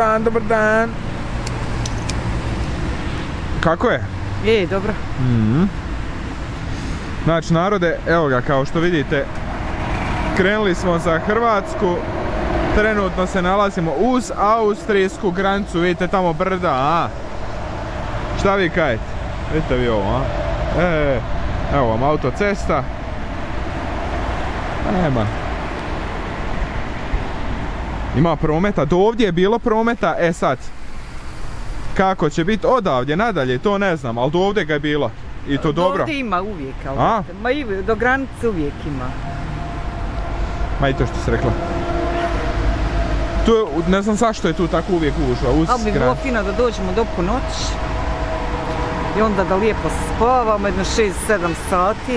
dan, dobar dan. Kako je? Dobro. Znači narode, evo ga, kao što vidite, krenuli smo za Hrvatsku. Trenutno se nalazimo uz austrijsku granicu, vidite tamo brda, a? Šta vi kajete? Vidite vi ovo, a? Evo vam autocesta. Nema. Ima prometa, do ovdje je bilo prometa, sad. Kako će biti odavdje nadalje, to ne znam, ali do ovdje ga je bilo. I to dobro. Ovdje ima uvijek, ali ma i do granice uvijek ima. Ma i to što si rekla. Tu, ne znam zašto je tu tako uvijek gužva. Ali bi bilo fino da dođemo do ponoći. I onda da lijepo spavamo, jedno 6-7 sati.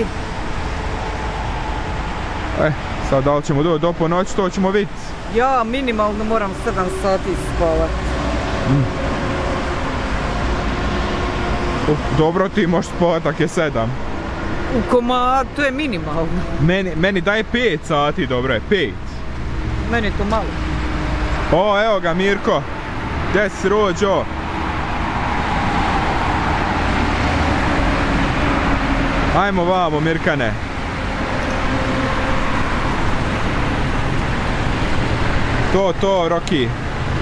Sad da li ćemo doći do ponoći, to ćemo vidjeti. Ja minimalno moram 7 sati spavati. Dobro, ti možeš spavati ako je 7. U komadu, to je minimalno. Meni daje 5 sati, dobro je, 5. Meni je to malo. O, evo ga Mirko. Gdje si rođo? Ajmo vamo, Mirkane. To, Roki.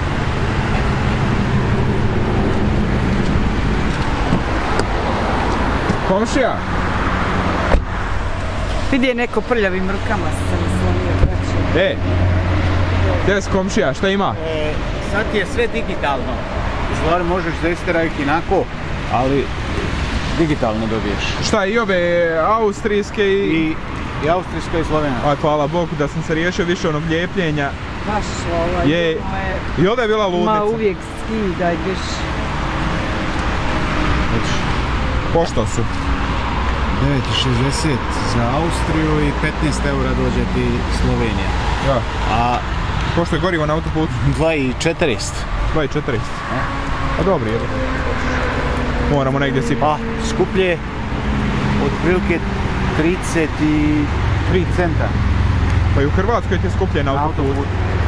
Komšija? Vidi je neko prljavim rukama se naslonio, braće. Gdje si komšija, šta ima? Sad je sve digitalno. Stvar možeš da istirajiti inako, ali digitalno dobiješ. Šta, i ove austrijske i austrijska i slovenska. Hvala Bogu da sam se riješio više onog lijepljenja. Baš je. I ovdje je bila ludnica. Ma uvijek skidaj, biš. Pošto su? 9,60 za Austriju i 15 eura dođe ti Slovenija. Ja. A pošto je gorivo na autoputu? 2,40. 2,40. A dobro je. Moramo negdje sipati. Pa, skuplje otprilike 33 centa. Pa i u Hrvatskoj ti je skuplje na autoputu.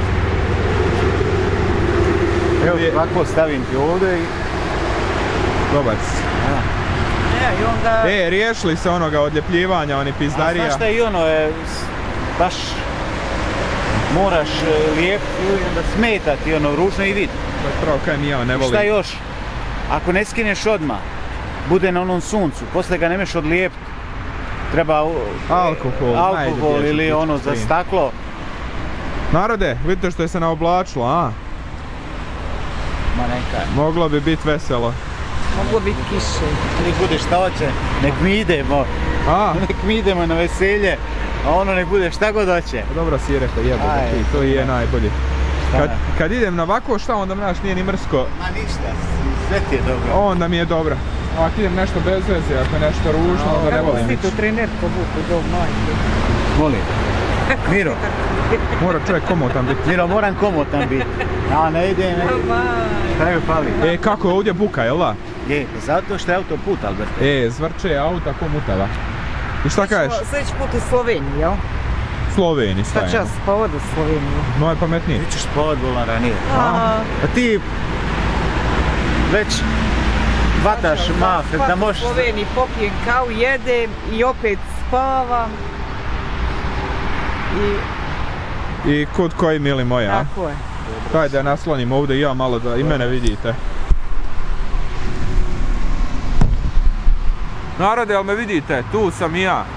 Evo ovako stavim ti ovdje i... Dobar si. I onda... Riješili se onoga odljepljivanja, oni pizdarija. A znaš šta i ono je, baš moraš lijepiti i onda smetati ono ručno i vid. Pravo kaj mi ja ne volim. Šta još? Ako ne skineš odmah, bude na onom suncu, poslije ga nemeš odlijepiti. Treba alkohol ili ono za staklo. Narode, vidite što je se naoblačilo, a? Ma nekaj. Moglo bi biti veselo. Moglo biti kiše. Nek bude šta hoće, nek mi idemo. Nek mi idemo na veselje, a ono nek bude šta god hoće. Dobro si rekao, jebote ti, to i je najbolje. Kad idem na ovako šta, onda mnaš nije ni mrsko. Ma ništa, sve ti je dobro. Onda mi je dobro. Ako idem nešto bez veze, ako je nešto ružno, onda ne volim ići. Kako si tu trener povuku do majke? Volim. Miro. Mora čovjek komotan biti. Miro, moram komotan biti. A ne idem. Šta mi fali? Kako je ovdje buka, jel da? Zato što je autoput, Albert. Zvrče auta ko mutava. I šta kažeš? Sljedeći put u Sloveniji, jel? Sloveniji stajemo. Sad ću ja spavati u Sloveniji. No je pametnije. Ti ćeš spavati bolan ranije. A ti već vataš mafer da možeš... U Sloveniji popijem kavu, jedem i opet spavam. I kud koji mili moja? Tako je. Daj da naslonim ovdje i ja malo da i mene vidite. Narode, jel me vidite? Tu sam i ja.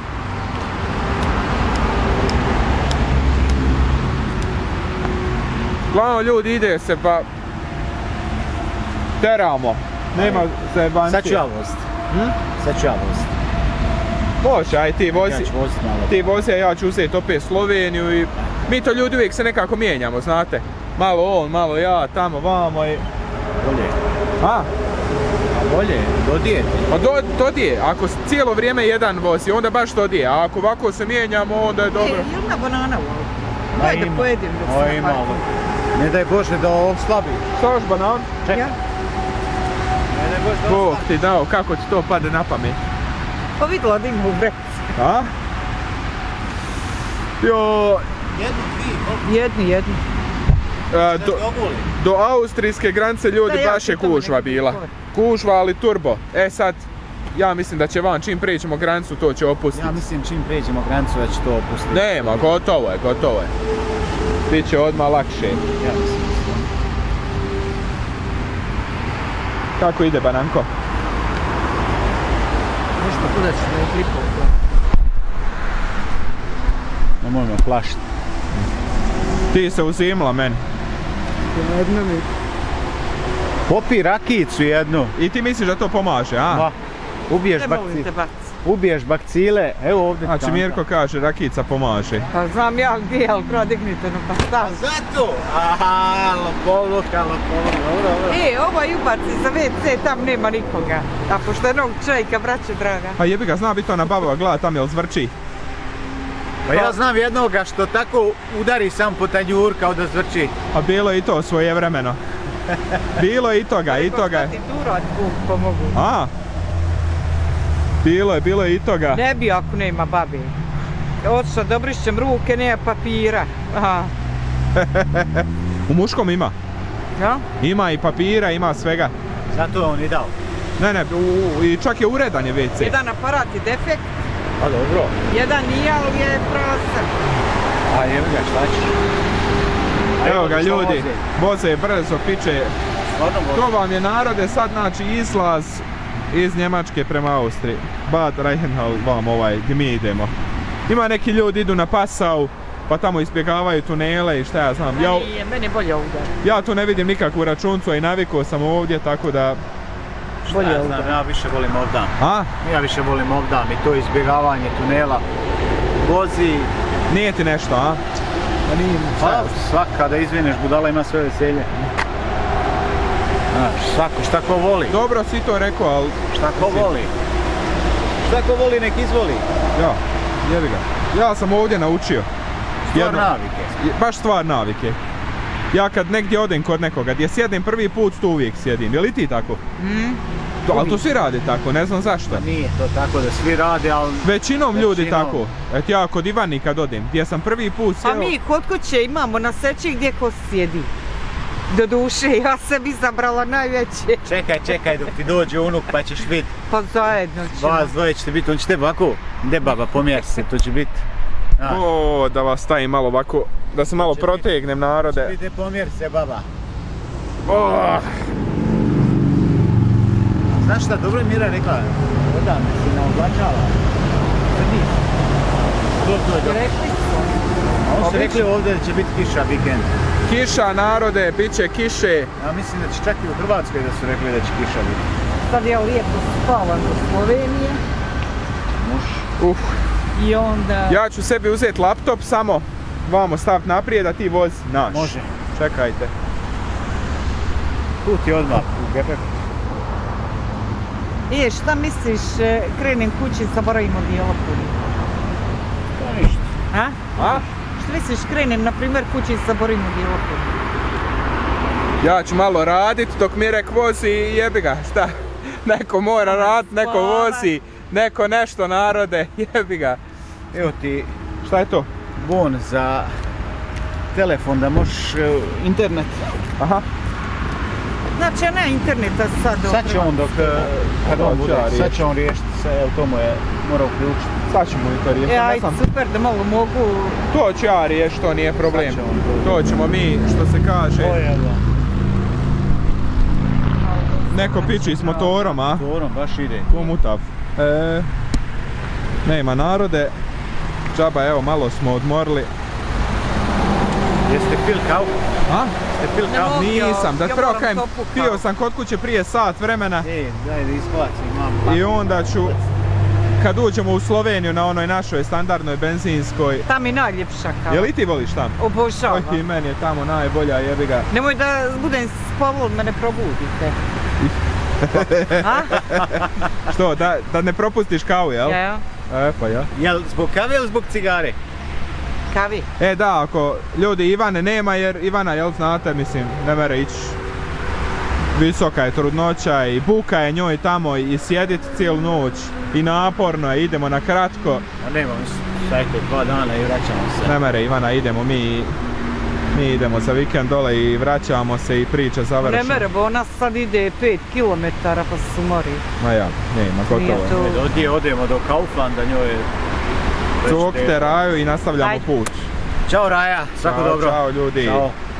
Glavno ljudi ide se pa teramo. Nema zajebancije. Sad ću ja voziti. Sad ću ja voziti. Može, aj ti vozi. Ja ću voziti malo. Ti vozi, a ja ću uzeti opet Sloveniju i... Mi to ljudi uvijek se nekako mijenjamo, znate. Malo on, malo ja, tamo, vamo i... Bolje. A? Bolje, dodije. Pa dodije, ako cijelo vrijeme jedan vozi, onda baš dodije, a ako ovako se mijenjamo, onda je dobro. Jel na banana u auto? Daj da pojedim dok se napatim. Ne daj Bože da oslabi. Šta još banan? Ja? Ne daj Bože da Bog ti dao, kako ti to pade na pamet? Pa vidjela da ima u breci. A? Jo... Jednu, dvije, Jedni. Do austrijske granice ljudi baš je kužva bila. Kužva, ali turbo. E sad, ja mislim da će van čim prijeđemo granicu to će opustiti. Ja mislim čim prijeđemo granicu da će to opustiti. Nema, gotovo je, gotovo je. Biće odmah lakše. Ja mislim. Kako ide Bananko? Nešto kudačno je tripao. Nemoj me plašiti. Ti se uzimla meni. Jedno mi. Popi rakijicu jednu. I ti misliš da to pomaže, a? Ma, ubiješ bakcile, evo ovdje. Znači Mirko kaže rakijica pomaže. Pa znam ja gdje, ali prvo dignite no pa stavim. Zato! Aha, lopovluka, dobro. Ovaj ubaci za WC, tam nema nikoga. A pošto je novog čovjeka, braćo draga. Pa jebi ga, zna biti ona babova gleda tam jel zvrči. Pa ja znam jednoga što tako udari sam po tanjur kao da zvrči. A bilo je i to svojevremeno. Bilo je i toga. A? Bilo je i toga. Ne bi ako nema babi. Otišao dobrišćem ruke, nema papira. Aha. U muškom ima. Ja? Ima i papira, ima svega. Zato je on i dao. Ne, i čak je uredan je WC. Jedan aparat je defekt. Pa dobro. Jedan nije, ali je prozor. A evo ga, šta ćeš? Evo ga ljudi, voze brzo, piče. To vam je narode sad, znači izlaz iz Njemačke prema Austriji. Bad Reichenhall vam gdje mi idemo. Ima neki ljudi idu na Passau, pa tamo izbjegavaju tunele i šta ja znam. Meni je bolje ovdje. Ja tu ne vidim nikakvu računcu, a i navikao sam ovdje, tako da... Bolje ja znam, ja više volim ovdje. A? Ja više volim ovdje i to izbjegavanje tunela. Vozi... Nije ti nešto, a? Pa nije, svak kada izvineš budala ima sve veselje. Svako, šta ko voli. Dobro si to rekao, ali... Šta ko voli. Šta ko voli nek izvoli. Ja, jebi ga. Ja sam ovdje naučio. Stvar navike. Baš stvar navike. Ja kad negdje odem kod nekoga, gdje sjedim prvi put, tu uvijek sjedim. Je li ti tako? Ali to svi rade tako, ne znam zašto. Nije to tako da svi rade, ali... Većinom ljudi tako. Eto ja kod Ivani kad odem, gdje sam prvi put sjeo... A mi kod kuće imamo na seći gdje ko sjedi. Do duše, ja sam izabrala najveće. Čekaj dok ti dođe unuk pa ćeš vidjeti. Pa zajedno ćemo. Vas dvoje ćete biti, on će tebe ovako, gdje baba, pomjeri se, to će biti. O, da vas stavim malo ovako, da se malo protegnem narode. Vidite, pomjeri se baba. Znaš šta, dobro je Mira rekla, odavno si na oblačala. Srdi. Rekli smo. Oni su rekli ovdje da će biti kiša vikend. Kiša narode, bit će kiše. Ja mislim da će čak i u Hrvatskoj da su rekli da će kiša biti. Sad ja lijepo spavam do Slovenije. Muš. I onda... Ja ću sebi uzeti laptop samo, vamo staviti naprijed, a ti vozi naš. Može. Čekajte. Tu ti odmah u gepeku. Šta misliš, krenem kući, zaboravimo djelopuni? To ništa. A? Što misliš, krenem, na primjer, kući i zaboravimo djelopuni? Ja ću malo radit dok Mirek vozi i jebi ga, šta? Neko mora radit, neko vozi, neko nešto narode, jebi ga. Evo ti, šta je to? Bon za telefon da možeš internet. Aha. Znači, ne interneta sad dok... Sad će on dok, kad on bude, sad će on riješiti se, evo to mu je morao uključiti. Sad ćemo i to riješiti. Ajde, super da malo mogu... To ću ja riješiti, to nije problem. To ćemo mi, što se kaže... Neko piči s motorom, a? Motorom, baš ide. Ko mutav. Nema narode. Džaba, evo, malo smo odmorili. Jeste pil kavu? A? Jeste pil kavu? Nisam, da prvo kajem, pio sam kod kuće prije sat vremena. Daj da izbacim, mam. I onda ću, kad uđemo u Sloveniju na onoj našoj standardnoj benzinskoj... Tam je najljepša kava. Je li ti voliš tam? Obožavam. I meni je tamo najbolja, jebi ga. Nemoj da budem spavao, me ne probudite. Što, da ne propustiš kavu, jel? Ja. Pa ja. Jel zbog kave ili zbog cigare? Kavi. Da, ako ljudi Ivane nema, jer Ivana, jel znate, mislim, ne mere ići. Visoka je trudnoća i buka je njoj tamo i sjediti cijelu noć. I naporno je, idemo na kratko. A nema, sajte 2 dana i vraćamo se. Ne mere Ivana, idemo mi Mi idemo za vikend dole i vraćamo se i priča završena. Ne mere, bo ona sad ide 5 km pa se umori. Ma ja, nema, gotovo je. Ovdje odemo do Kauflanda, njoj je... Cukte Raju i nastavljamo put. Ćao Raja, svako dobro. Ćao ljudi. Ćao.